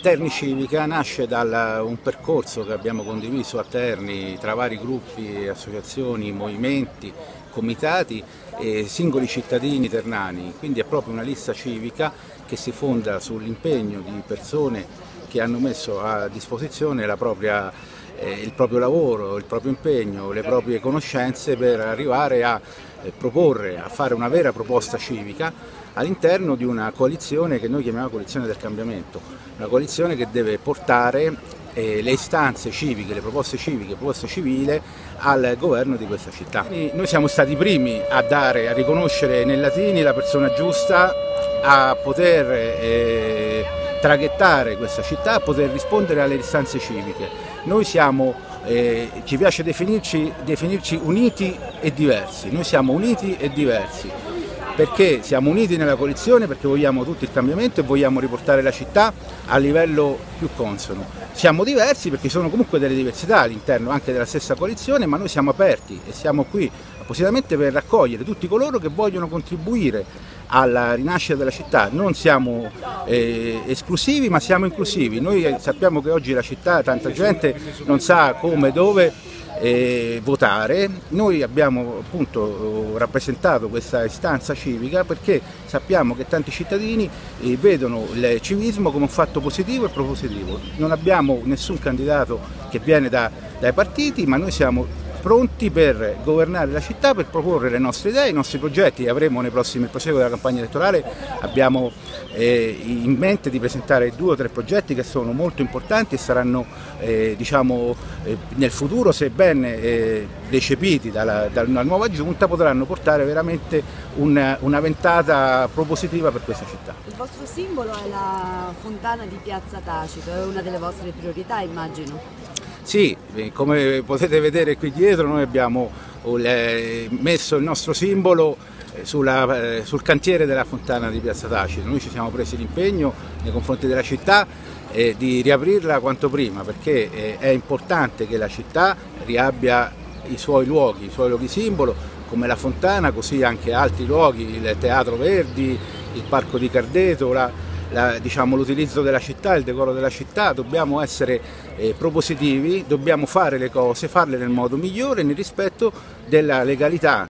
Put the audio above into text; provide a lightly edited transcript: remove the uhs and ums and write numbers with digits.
Terni Civica nasce da un percorso che abbiamo condiviso a Terni tra vari gruppi, associazioni, movimenti, comitati e singoli cittadini ternani, quindi è proprio una lista civica che si fonda sull'impegno di persone che hanno messo a disposizione il proprio lavoro, il proprio impegno, le proprie conoscenze per arrivare a proporre, a fare una vera proposta civica all'interno di una coalizione che noi chiamiamo coalizione del cambiamento, una coalizione che deve portare le istanze civiche, le proposte civiche, le proposte civili al governo di questa città. Noi siamo stati i primi a riconoscere nei Latini la persona giusta a poter traghettare questa città, a poter rispondere alle istanze civiche. Noi ci piace definirci uniti e diversi, noi siamo uniti e diversi. Perché siamo uniti nella coalizione, perché vogliamo tutti il cambiamento e vogliamo riportare la città a livello più consono. Siamo diversi perché ci sono comunque delle diversità all'interno anche della stessa coalizione, ma noi siamo aperti e siamo qui appositamente per raccogliere tutti coloro che vogliono contribuire alla rinascita della città. Non siamo esclusivi, ma siamo inclusivi. Noi sappiamo che oggi la città, tanta gente non sa come, dove votare. Noi abbiamo appunto rappresentato questa istanza civica perché sappiamo che tanti cittadini vedono il civismo come un fatto positivo e propositivo. Non abbiamo nessun candidato che viene dai partiti, ma noi siamo pronti per governare la città, per proporre le nostre idee, i nostri progetti. Avremo nel proseguo della campagna elettorale, abbiamo in mente di presentare 2 o 3 progetti che sono molto importanti e saranno nel futuro, se ben recepiti dalla nuova giunta, potranno portare veramente una ventata propositiva per questa città. Il vostro simbolo è la fontana di Piazza Tacito, è una delle vostre priorità, immagino. Sì, come potete vedere qui dietro noi abbiamo messo il nostro simbolo sul cantiere della fontana di Piazza Tacito. Noi ci siamo presi l'impegno nei confronti della città di riaprirla quanto prima, perché è importante che la città riabbia i suoi luoghi simbolo, come la fontana, così anche altri luoghi, il Teatro Verdi, il Parco di Cardeto, l'utilizzo della città, il decoro della città. Dobbiamo essere propositivi, dobbiamo fare le cose, farle nel modo migliore, nel rispetto della legalità.